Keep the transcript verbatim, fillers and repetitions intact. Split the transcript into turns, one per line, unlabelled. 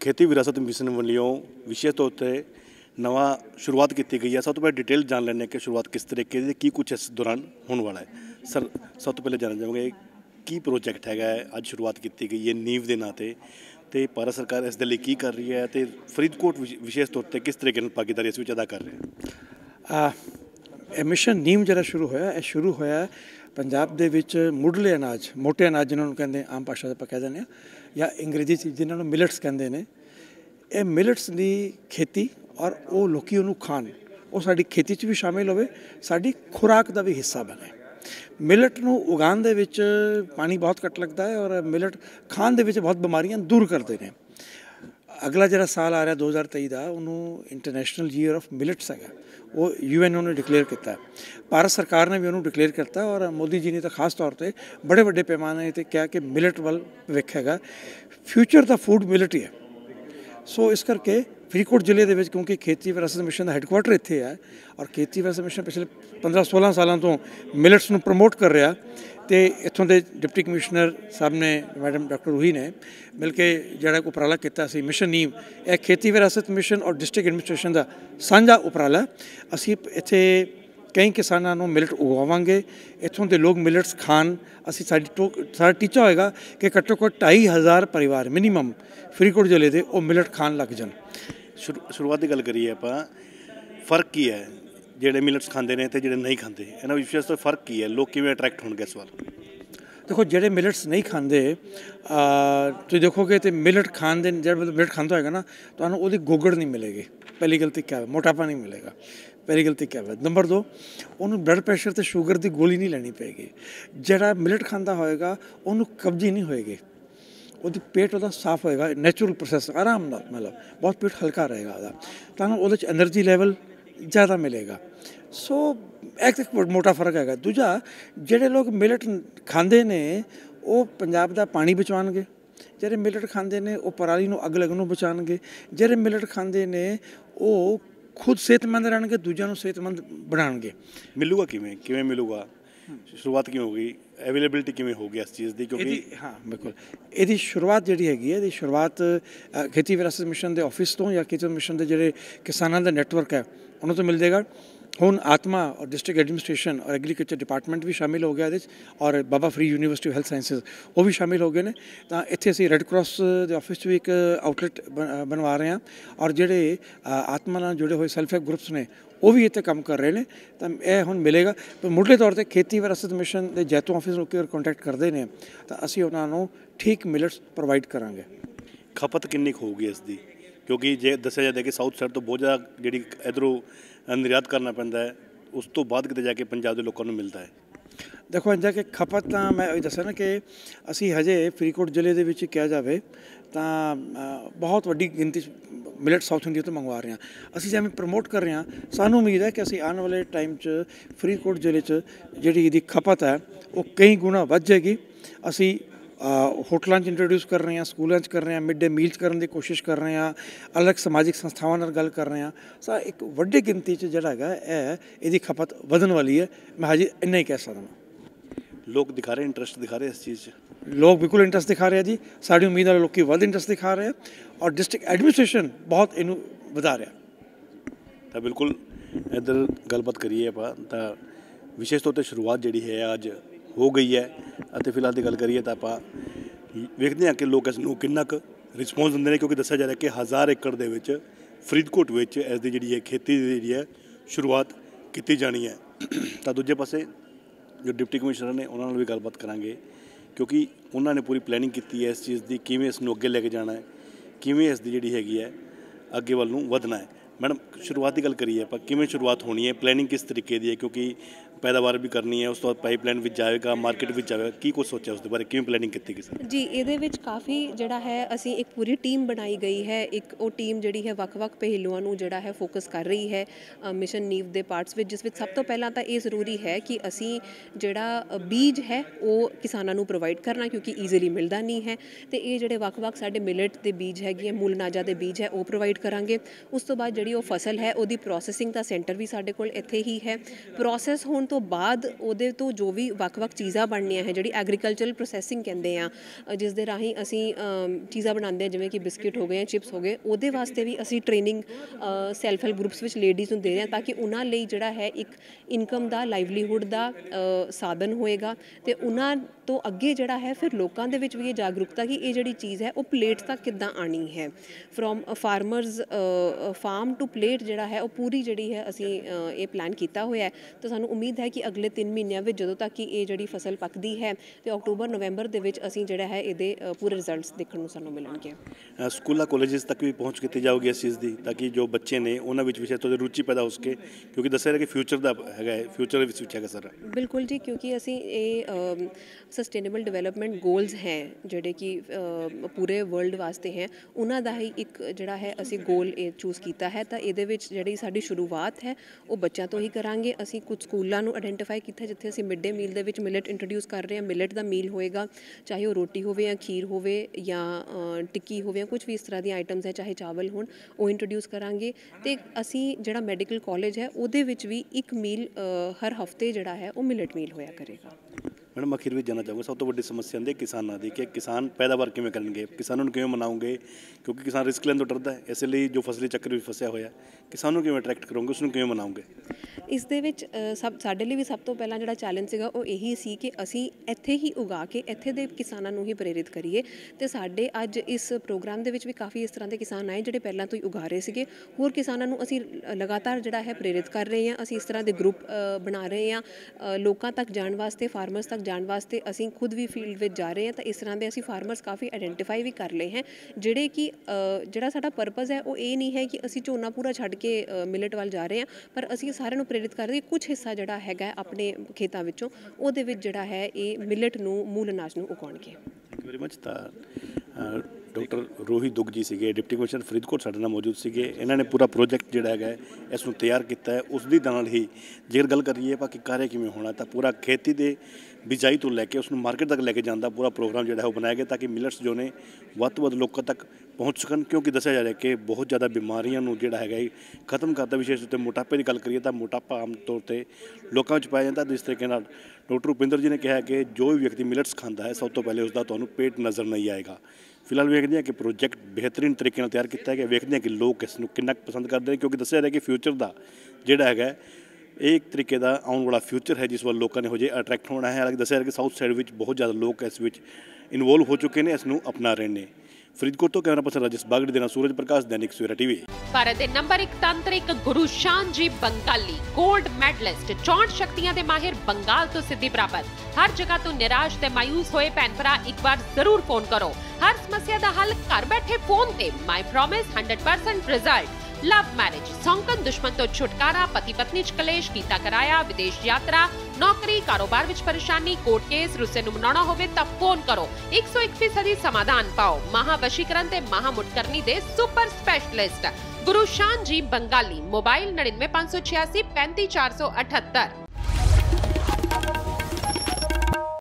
खेती विरासत मिशन वालों विशेष तौर पर नवा शुरुआत की गई है। सब तो पहले डिटेल जान लेने कि शुरुआत किस तरीके की कुछ इस दौरान होने वाला है। सर सब तो पहले जानना चाहूँगे की प्रोजेक्ट है अज शुरुआत की गई है नींव के नाते तो भारत सरकार इस लिए कर रही है तो फरीदकोट विशेष तौर पर किस तरीके भागीदारी इस अदा कर रहे हैं।
मिशन नीम जरा शुरू होया यह शुरू होया पंजाब दे विच मुढ़ले अनाज मोटे अनाज जिन्होंने कहते हैं आम भाषा से कह दें या अंग्रेजी चीज़ जिन्होंने मिलट्स कहते हैं ये मिलट्स की खेती और वो लोग उन्होंने खान वो साड़ी खेती च भी शामिल होवे साड़ी खुराक का भी हिस्सा बने। मिलट नूं उगाउण दे विच पानी बहुत घट लगता है और मिलट खान दे विच बहुत बीमारियां दूर करते हैं। अगला जरा साल आ रहा दो हज़ार तेई का उन्होंने इंटरनेशनल ईयर ऑफ मिलट्स है वो यू एन उन्होंने डिकलेयर किया है। भारत सरकार ने भी उन्होंने डिकलेयर किया और मोदी जी ने तो खास तौर पर बड़े बड़े पैमाने पर कहा कि मिलट वाल विख है फ्यूचर का फूड मिलट ही है। सो इस करके फरीदकोट जिले के क्योंकि खेती विरासत मिशन का हैडकुआटर इत्थे है और खेती विरासत मिशन पिछले पंद्रह सोलह सालों तो मिलट्स को प्रमोट कर रहा तो इतों के डिप्टी कमिश्नर साहब ने मैडम डॉक्टर रूही ने मिल के जरा उपराला किया सी मिशन नीम यह खेती विरासत मिशन और डिस्ट्रिक्ट एडमिनिस्ट्रेशन का साझा उपराला असी इत्थे कई किसानों को मिलट उगावांगे इतों के लोग मिलट्स खान असी साडी टो साडा टीचा होएगा कि घट्टो घट्ट ढाई हज़ार परिवार मिनीमम फरीदकोट जिले के वो मिलट खान लग जान।
शुरू शुरुआत की गल करिए आप फर्क की है जोड़े मिलट्स खाते हैं तो जोड़े नहीं खाते इन्होंने विशेष तो फर्क की है लोग किमें अट्रैक्ट होंगे इस बार।
देखो जोड़े मिलट्स नहीं खाते तो देखोगे तो मिलट खान दे जब मिलट खाता होगा ना तो वो गोगड़ नहीं मिलेगी। पहली गलती क्या है मोटापा नहीं मिलेगा। पहली गलती क्या है। नंबर दो उन्होंने ब्लड प्रेशर तो शुगर की गोली नहीं लैनी पेगी। जरा मिलट खाता होएगा उन्होंने कब्जी नहीं होएगी वो पेट वो साफ होएगा नैचुरल प्रोसैस आराम ना मतलब बहुत पेट हल्का रहेगा तो वो एनर्जी लैवल ज़्यादा मिलेगा। सो एक तो मोटा फर्क है। दूजा जोड़े लोग मिलट खाते ने वो पंजाब का पानी बचाएंगे जोड़े मिलट खाते ने वो पराली को अग लगनों बचाएंगे जोड़े मिलट खाते ने वो खुद सेहतमंद रहेंगे दूजा को सेहतमंद बनाएंगे।
मिलूगा किमें किमें मिलूगा शुरुआत क्यों होगी अवेलेबिलिटी किमें होगी इस चीज़ की क्योंकि
हाँ बिल्कुल ये शुरुआत जी हैगी है शुरुआत खेती विरासत मिशन के ऑफिस तो या खेती मिशन के जोड़े किसानों का नैटवर्क है उन्होंने तो मिल जाएगा। हुण आत्मा और डिस्ट्रिक्ट एडमिनिस्ट्रेशन और एग्रीकल्चर डिपार्टमेंट भी शामिल हो गया ये और Baba Farid university of health sciences वो भी शामिल हो गए हैं। तो इत्थे असीं रेड क्रॉस के ऑफिस भी एक आउटलेट बनवा रहे हैं और जोड़े आत्मा नाल जुड़े हुए सैल्फ हेल्प ग्रुप्स ने वो भी इत्थे काम कर रहे हैं। तो यह हुण मिलेगा पर मुढ़ले तौर पर खेती विरासत मिशन के जैतों ऑफिस होकर कॉन्टैक्ट करते हैं तो असीं उन्होंने ठीक मिलट्स प्रोवाइड करांगे।
खपत किन्नी होगी इसकी क्योंकि जे दसिया जाता है कि साउथ साइड तो बहुत ज़्यादा जी इधरों निर्यात करना पैंदा है उस तो बाद किते जाके पंजाब के लोगों को मिलता है।
देखो इंजा कि खपत तो मैं दसा ना कि असी हजे फरीदकोट जिले के विच कहा जाए तो बहुत वड्डी गिनती मिलट साउथ इंडिया तो मंगवा रहे हैं असी जिवें प्रमोट कर रहे हैं सानू उम्मीद है कि असी आने वाले टाइम च फरीदकोट जिले च जिहड़ी इहदी खपत है वो कई गुणा वध जाएगी। असी होटलों इंट्रोड्यूस कर रहे हैं स्कूलों कर रहे हैं मिड डे मील्स करने की कोशिश कर रहे हैं अलग समाजिक संस्थावां नाल गल कर रहे हैं। सो एक वड्डी गिनती च जिहड़ा है इहदी खपत वधन वाली है मैं हजे इन्ना ही कह सकदा।
लोग दिखा रहे इंटरस्ट दिखा रहे इस चीज़
लोग बिल्कुल इंटरस्ट दिखा रहे हैं जी साड़ी उम्मीद वाले लोग वध इंटरस्ट दिखा रहे हैं और डिस्ट्रिक्ट एडमिनिस्ट्रेशन बहुत इनू वधा रहा।
तो बिल्कुल इधर गलबात करिए आप तो विशेष तौर पर शुरुआत जी है अज हो गई है और फिलहाल की गल करिए तो आप वेखते हैं कि लोग इसनों किन्ना क रिस्पोंस देंगे हैं क्योंकि दसिया जा रहा है कि हज़ार एकड़ के फरीदकोट इसकी जी खेती जी है शुरुआत की जानी है। तो दूजे पासे जो डिप्टी कमिश्नर ने उन्होंने भी गलबात करांगे क्योंकि उन्होंने पूरी प्लैनिंग की है इस चीज़ की किमें इसनों अगे लेके जाना है किमें इसकी जी हैगी है अगे वाल नूं वधना है। मैडम शुरुआत की गल करिए आप किमें शुरुआत होनी है प्लैनिंग किस तरीके की है क्योंकि पैदावार भी करनी है उस तो बाद पाइपलाइन भी जाएगा मार्केट भी जाएगा की कुछ सोचा उसके बारे किमें प्लैनिंग की सर
जी ये काफ़ी जड़ा है असी एक पूरी टीम बनाई गई है एक वो टीम जी है वक्-वक् पहलुओं को जड़ा है फोकस कर रही है मिशन नीव के पार्ट्स में जिस सब तो पहला तो ये जरूरी है कि असी जड़ा बीज है वो किसानों को प्रोवाइड करना क्योंकि ईजीली मिलता नहीं है तो ये जोड़े वक्-वक् साडे मिलट के बीज है मूल नाजा के बीज है वो प्रोवाइड करांगे। उस तो बाद जी फसल है वो प्रोसैसिंग का सेंटर भी साडे कोल इत्थे ही है प्रोसैस होने ਤੋਂ ਬਾਅਦ ਉਹਦੇ ਤੋਂ ਜੋ ਵੀ ਵੱਖ-ਵੱਖ ਚੀਜ਼ਾਂ ਬਣਨੀਆਂ ਹੈ, ਜਿਹੜੀ ਐਗਰੀਕਲਚਰਲ ਪ੍ਰੋਸੈਸਿੰਗ ਕਹਿੰਦੇ ਆ, ਜਿਸ ਦੇ ਰਾਹੀਂ ਅਸੀਂ ਚੀਜ਼ਾਂ ਬਣਾਉਂਦੇ ਹਾਂ, ਜਿਵੇਂ ਕਿ ਬਿਸਕਿਟ ਹੋ ਗਏ, ਚਿਪਸ ਹੋ ਗਏ, ਉਹਦੇ ਵਾਸਤੇ ਵੀ ਅਸੀਂ ਟ੍ਰੇਨਿੰਗ ਸੈਲਫ ਹੈਲਪ ਗਰੁੱਪਸ ਵਿੱਚ ਲੇਡੀਜ਼ ਨੂੰ ਦੇ ਰਹੇ ਹਾਂ, ਤਾਂ ਕਿ ਉਹਨਾਂ ਲਈ ਜਿਹੜਾ ਹੈ ਇੱਕ ਇਨਕਮ ਦਾ, ਲਾਈਵਲੀਹੁੱਡ ਦਾ ਸਾਧਨ ਹੋਏਗਾ। ਤੇ ਉਹਨਾਂ ਤੋਂ ਅੱਗੇ ਜਿਹੜਾ ਹੈ ਫਿਰ ਲੋਕਾਂ ਦੇ ਵਿੱਚ ਵੀ ਇਹ ਜਾਗਰੂਕਤਾ ਕਿ ਇਹ ਜਿਹੜੀ ਚੀਜ਼ ਹੈ ਉਹ ਪਲੇਟ ਤੱਕ ਕਿੱਦਾਂ ਆਣੀ ਹੈ, from farmers farm to plate ਜਿਹੜਾ ਹੈ ਉਹ ਪੂਰੀ ਜਿਹੜੀ ਹੈ ਅਸੀਂ ਇਹ ਪਲਾਨ ਕੀਤਾ ਹੋਇਆ ਹੈ। ਤਾਂ ਸਾਨੂੰ ਉਮੀਦ ਹੈ ਕਿ ਅਗਲੇ ਤਿੰਨ ਮਹੀਨਿਆਂ ਵਿੱਚ ਜਦੋਂ ਤੱਕ ਕਿ ਇਹ ਜਿਹੜੀ ਫਸਲ ਪੱਕਦੀ ਹੈ ਤੇ ਅਕਤੂਬਰ ਨਵੰਬਰ ਦੇ ਵਿੱਚ ਅਸੀਂ ਜਿਹੜਾ ਹੈ ਇਹਦੇ ਪੂਰੇ ਰਿਜ਼ਲਟਸ ਦੇਖਣ ਨੂੰ ਸਾਨੂੰ ਮਿਲਣਗੇ।
ਸਕੂਲਾਂ ਕਾਲਜਿਸ ਤੱਕ ਵੀ ਪਹੁੰਚ ਕੀਤੀ ਜਾਊਗੀ ਇਸ ਚੀਜ਼ ਦੀ, ਤਾਂ ਕਿ ਜੋ ਬੱਚੇ ਨੇ ਉਹਨਾਂ ਵਿੱਚ ਵਿਸ਼ੇ ਤੋਂ ਰੁਚੀ ਪੈਦਾ ਹੋ ਸਕੇ, ਕਿਉਂਕਿ ਦੱਸਿਆ ਰਿਹਾ ਕਿ ਫਿਊਚਰ ਦਾ ਹੈਗਾ, ਫਿਊਚਰ ਵਿੱਚ ਹੈਗਾ ਸਰ।
ਬਿਲਕੁਲ ਜੀ, ਕਿਉਂਕਿ ਅਸੀਂ ਇਹ ਸਸਟੇਨੇਬਲ ਡਿਵੈਲਪਮੈਂਟ ਗੋਲਸ ਹੈ ਜਿਹੜੇ ਕਿ ਪੂਰੇ ਵਰਲਡ ਵਾਸਤੇ ਹੈ, ਉਹਨਾਂ ਦਾ ਹੀ ਇੱਕ ਜਿਹੜਾ ਹੈ ਅਸੀਂ ਗੋਲ ਇਹ ਚੂਜ਼ ਕੀਤਾ ਹੈ। ਤਾਂ ਇਹਦੇ ਵਿੱਚ ਜਿਹੜੀ ਸਾਡੀ ਸ਼ੁਰੂਆਤ ਹੈ ਉਹ ਬੱਚਿਆਂ ਤੋਂ ਹੀ ਕਰਾਂਗੇ। ਅਸੀਂ ਕੁਝ ਸਕੂਲਾਂ ਨੂੰ ਆਇਡੈਂਟੀਫਾਈ ਕੀਤਾ ਜਿੱਥੇ ਅਸੀਂ ਮਿਡ ਡੇ ਮੀਲ ਦੇ ਵਿੱਚ ਮਿਲਟ ਇੰਟਰੋਡਿਊਸ ਕਰ ਰਹੇ ਹਾਂ। ਮਿਲਟ ਦਾ ਮੀਲ ਹੋਏਗਾ, ਚਾਹੇ ਉਹ ਰੋਟੀ ਹੋਵੇ ਜਾਂ ਖੀਰ ਹੋਵੇ ਜਾਂ ਟਿੱਕੀ ਹੋਵੇ ਜਾਂ ਕੁਝ ਵੀ ਇਸ ਤਰ੍ਹਾਂ ਦੀਆਂ ਆਈਟਮਸ ਹੈ, ਚਾਹੇ ਚਾਵਲ ਹੋਣ, ਉਹ ਇੰਟਰੋਡਿਊਸ ਕਰਾਂਗੇ। ਅਤੇ ਅਸੀਂ ਜਿਹੜਾ ਮੈਡੀਕਲ ਕਾਲਜ ਹੈ ਉਹਦੇ ਵਿੱਚ ਵੀ ਇੱਕ ਮੀਲ ਹਰ ਹਫਤੇ ਜਿਹੜਾ ਹੈ ਉਹ ਮਿਲਟ ਮੀਲ ਹੋਇਆ ਕਰੇਗਾ।
ਮੈਡਮ ਅਖੀਰ ਵਿੱਚ ਜਾਣਾ ਚਾਹੂੰਗਾ, ਸਭ ਤੋਂ ਵੱਡੀ ਸਮੱਸਿਆ ਹੁੰਦੀ ਹੈ ਕਿਸਾਨਾਂ ਦੀ, ਕਿ ਕਿਸਾਨ ਪੈਦਾਵਾਰ ਕਿਵੇਂ ਕਰਨਗੇ, ਕਿਸਾਨਾਂ ਨੂੰ ਕਿਵੇਂ ਮਨਾਉਂਗੇ, ਕਿਉਂਕਿ ਕਿਸਾਨ ਰਿਸਕ ਲੈਣ ਤੋਂ ਡਰਦਾ ਹੈ, ਇਸ ਲਈ ਜੋ ਫਸਲੀ ਚੱਕਰ ਵਿੱਚ ਫਸਿਆ ਹੋਇਆ, ਕਿਸਾਨ ਨੂੰ ਕਿਵੇਂ ਅਟਰੈਕਟ ਕਰੋਗੇ, ਉਸ ਨੂੰ ਕਿਵੇਂ ਮਨਾਉਂਗੇ?
ਇਸ ਦੇ ਵਿੱਚ ਸਭ ਸਾਡੇ ਲਈ ਵੀ ਸਭ ਤੋਂ ਪਹਿਲਾਂ ਜਿਹੜਾ ਚੈਲੰਜ ਸੀਗਾ ਉਹ ਇਹੀ ਸੀ ਕਿ ਅਸੀਂ ਇੱਥੇ ਹੀ ਉਗਾ ਕੇ ਇੱਥੇ ਦੇ ਕਿਸਾਨਾਂ ਨੂੰ ਹੀ ਪ੍ਰੇਰਿਤ ਕਰੀਏ। ਅਤੇ ਸਾਡੇ ਅੱਜ ਇਸ ਪ੍ਰੋਗਰਾਮ ਦੇ ਵਿੱਚ ਵੀ ਕਾਫੀ ਇਸ ਤਰ੍ਹਾਂ ਦੇ ਕਿਸਾਨ ਆਏ ਜਿਹੜੇ ਪਹਿਲਾਂ ਤੋਂ ਹੀ ਉਗਾ ਰਹੇ ਸੀਗੇ। ਹੋਰ ਕਿਸਾਨਾਂ ਨੂੰ ਅਸੀਂ ਲਗਾਤਾਰ ਜਿਹੜਾ ਹੈ ਪ੍ਰੇਰਿਤ ਕਰ ਰਹੇ ਹਾਂ। ਅਸੀਂ ਇਸ ਤਰ੍ਹਾਂ ਦੇ ਗਰੁੱਪ ਬਣਾ ਰਹੇ ਹਾਂ ਲੋਕਾਂ ਤੱਕ ਜਾਣ ਵਾਸਤੇ, ਫਾਰਮਰਸ ਤੱਕ ਜਾਣ ਵਾਸਤੇ। ਅਸੀਂ ਖੁਦ ਵੀ ਫੀਲਡ ਵਿੱਚ ਜਾ ਰਹੇ ਹਾਂ, ਤਾਂ ਇਸ ਤਰ੍ਹਾਂ ਦੇ ਅਸੀਂ ਫਾਰਮਰਸ ਕਾਫੀ ਆਇਡੈਂਟੀਫਾਈ ਵੀ ਕਰ ਲਏ ਹੈ, ਜਿਹੜੇ ਕਿ ਜਿਹੜਾ ਸਾਡਾ ਪਰਪਸ ਹੈ ਉਹ ਇਹ ਨਹੀਂ ਹੈ ਕਿ ਅਸੀਂ ਝੋਨਾ ਪੂਰਾ ਛੱਡ ਕੇ ਮਿਲਟ ਵੱਲ ਜਾ ਰਹੇ ਹਾਂ, ਪਰ ਅਸੀਂ ਸਾਰਿਆਂ ਨੂੰ ਪ੍ਰੇਰਿਤ ਕਰ ਰਹੇ ਕੁਝ ਹਿੱਸਾ ਜਿਹੜਾ ਹੈਗਾ ਆਪਣੇ ਖੇਤਾਂ ਵਿੱਚੋਂ ਉਹਦੇ ਵਿੱਚ ਜਿਹੜਾ ਹੈ ਇਹ ਮਿਲਟ ਨੂੰ, ਮੂਲ ਅਨਾਜ ਨੂੰ ਉਗਾਉਣਗੇ। Thank you
very much. ਤਾਂ ਡਾਕਟਰ ਰੋਹਿਤ ਦੁੱਗ ਜੀ ਸੀਗੇ, ਡਿਪਟੀ ਕਮਿਸ਼ਨਰ ਫਰੀਦਕੋਟ, ਸਾਡੇ ਨਾਲ ਮੌਜੂਦ ਸੀਗੇ। ਇਹਨਾਂ ਨੇ ਪੂਰਾ ਪ੍ਰੋਜੈਕਟ ਜਿਹੜਾ ਹੈਗਾ ਇਸ ਨੂੰ ਤਿਆਰ ਕੀਤਾ ਹੈ। ਉਸ ਦੀ ਨਾਲ ਹੀ ਜੇਕਰ ਗੱਲ ਕਰੀਏ ਆਪਾਂ ਕਿ ਕਾਰਜ ਕਿਵੇਂ ਹੋਣਾ, ਤਾਂ ਪੂਰਾ ਖੇਤੀ ਦੇ ਬਿਜਾਈ ਤੋਂ ਲੈ ਕੇ ਉਸ ਨੂੰ ਮਾਰਕੀਟ ਤੱਕ ਲੈ ਕੇ ਜਾਣ ਦਾ ਪੂਰਾ ਪ੍ਰੋਗਰਾਮ ਜਿਹੜਾ ਹੈ ਉਹ ਬਣਾਇਆ ਗਿਆ, ਤਾਂ ਕਿ ਮਿਲਟਸ ਜੋ ਨੇ ਵੱਧ ਤੋਂ ਵੱਧ ਲੋਕਾਂ ਤੱਕ ਪਹੁੰਚ ਸਕਣ। ਕਿਉਂਕਿ ਦੱਸਿਆ ਜਾ ਰਿਹਾ ਕਿ ਬਹੁਤ ਜ਼ਿਆਦਾ ਬਿਮਾਰੀਆਂ ਨੂੰ ਜਿਹੜਾ ਹੈਗਾ ਖਤਮ ਕਰਦਾ। ਵਿਸ਼ੇਸ਼ ਉੱਤੇ ਮੋਟਾਪੇ ਦੀ ਗੱਲ ਕਰੀਏ ਤਾਂ ਮੋਟਾਪਾ ਆਮ ਤੌਰ 'ਤੇ ਲੋਕਾਂ ਵਿੱਚ ਪਾਇਆ ਜਾਂਦਾ। ਜਿਸ ਤਰੀਕੇ ਨਾਲ ਡਾਕਟਰ ਰੁਪਿੰਦਰ ਜੀ ਨੇ ਕਿਹਾ ਕਿ ਜੋ ਵੀ ਵਿਅਕਤੀ ਮਿਲਟਸ ਖਾਂਦਾ ਹੈ ਸਭ ਤੋਂ ਪਹਿਲੇ ਉਸਦਾ ਤੁਹਾਨੂੰ ਪੇਟ ਨਜ਼ਰ ਨਹੀਂ ਆਏਗਾ। ਫਿਲਹਾਲ ਵੇਖਦੇ ਹਾਂ ਕਿ ਪ੍ਰੋਜੈਕਟ ਬਿਹਤਰੀਨ ਤਰੀਕੇ ਨਾਲ ਤਿਆਰ ਕੀਤਾ ਗਿਆ। ਵੇਖਦੇ ਹਾਂ ਕਿ ਲੋਕ ਇਸ ਨੂੰ ਕਿੰਨਾ ਪਸੰਦ ਕਰਦੇ ਨੇ, ਕਿਉਂਕਿ ਦੱਸਿਆ ਜਾ ਰਿਹਾ ਕਿ ਫਿਊਚਰ ਦਾ ਜਿਹੜਾ ਹੈਗਾ ਇਹ ਇੱਕ ਤਰੀਕੇ ਦਾ ਆਉਣ ਵਾਲਾ ਫਿਊਚਰ ਹੈ ਜਿਸ ਵੱਲ ਲੋਕਾਂ ਨੇ ਹੋ ਜੇ ਅਟਰੈਕਟ ਹੋਣਾ ਹੈ। ਹਾਲਾਂਕਿ ਦੱਸਿਆ ਜਾ ਰਿਹਾ ਕਿ ਸਾਊਥ ਸਾਈਡ ਵਿੱਚ ਬਹੁਤ ਜ਼ਿਆਦਾ ਲੋਕ ਇਸ ਵਿੱਚ ਇਨਵੋਲਵ ਹੋ ਚੁੱਕੇ ਨੇ, ਇਸ ਨੂੰ ਅਪਣਾ ਰਹੇ ਨੇ। ਫਰੀਦਕੋਟ ਤੋਂ ਕੈਮਰਾ ਪਰਸਨ ਰਾਜੇਸ਼ ਬਾਗੜੀ ਦੇ ਨਾਲ ਸੂਰਜ ਪ੍ਰਕਾਸ਼, ਦੈਨਿਕ ਸਵੇਰਾ ਟੀਵੀ।
ਭਾਰਤ ਦੇ ਨੰਬਰ ਇੱਕ ਤਾਂਤਰਿਕ ਗੁਰੂ ਸ਼ਾਨਜੀ ਬੰਗਾਲੀ, 골ਡ ਮੈਡਲਿਸਟ, ਚੌਂਹਠ ਸ਼ਕਤੀਆਂ ਦੇ ਮਾਹਿਰ, ਬੰਗਾਲ ਤੋਂ ਸਿੱਧੀ ਪ੍ਰਾਪਤ। ਹਰ ਜਗ੍ਹਾ ਤੋਂ ਨਿਰਾਸ਼ ਤੇ ਮਾਯੂਸ ਹੋਏ ਭੈਣ ਭਰਾ ਇੱਕ ਵਾਰ ਜ਼ਰੂਰ ਫੋਨ ਕਰੋ। ਹਰ ਸਮੱਸਿਆ ਦਾ ਹੱਲ ਘਰ ਬੈਠੇ ਫੋਨ ਤੇ। My promise hundred percent result. Love marriage, ਸੌਂਕਣ ਦੁਸ਼ਮਣ ਤੋਂ ਛੁਟਕਾਰਾ, ਪਤੀ ਪਤਨੀ ਚ ਕਲੇਸ਼, ਕੀਤਾ ਕਰਾਇਆ, ਵਿਦੇਸ਼ ਯਾਤਰਾ, ਨੌਕਰੀ, ਕਾਰੋਬਾਰ ਵਿੱਚ ਪਰੇਸ਼ਾਨੀ, ਕੋਰਟ ਕੇਸ, ਰੁੱਸੇ ਨੂੰ ਮਨਾਉਣਾ ਹੋਵੇ ਤਾਂ ਫੋਨ ਕਰੋ। ਇੱਕ ਸੌ ਇੱਕ ਫੀਸਦੀ ਸਮਾਧਾਨ ਪਾਓ। ਮਹਾਵਸ਼ੀਕਰਨ ਤੇ ਮਹਾਮੁਟਕਰਨੀ ਦੇ super specialist guru Shanji Bengali. Mobile ਨੜਿਨਵੇਂ ਪੰਜ ਸੌ ਛਿਆਸੀ ਪੈਂਤੀ ਚਾਰ ਸੌ ਅਠੱਤਰ।